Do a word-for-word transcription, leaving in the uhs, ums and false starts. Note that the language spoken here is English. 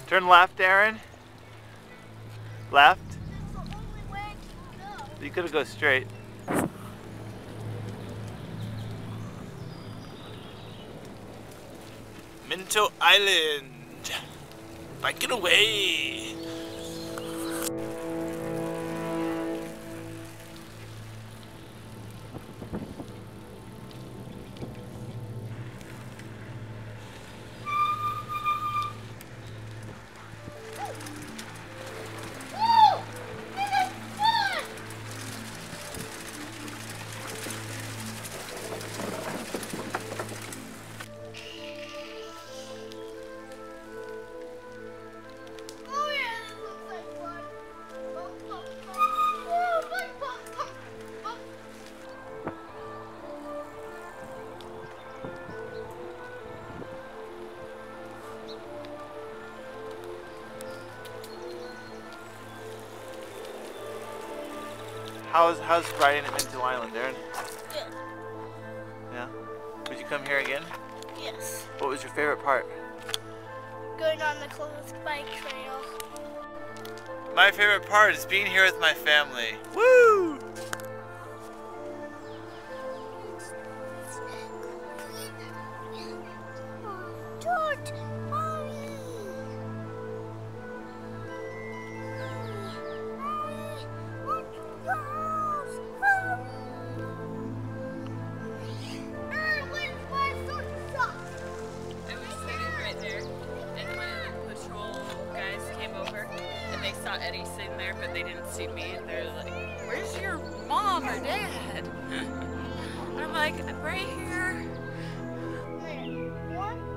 Turn left, Aaron. Left. That's the only way to go. You could have go straight. Minto Island. Bike it away. How's how's riding at Minto Island, Aaron? Good. Yeah. Would you come here again? Yes. What was your favorite part? Going on the closed bike trail. My favorite part is being here with my family. Woo! George, Eddie sitting there, but they didn't see me, and they're like, "Where's your mom or dad?" And I'm like, "I'm right here." One.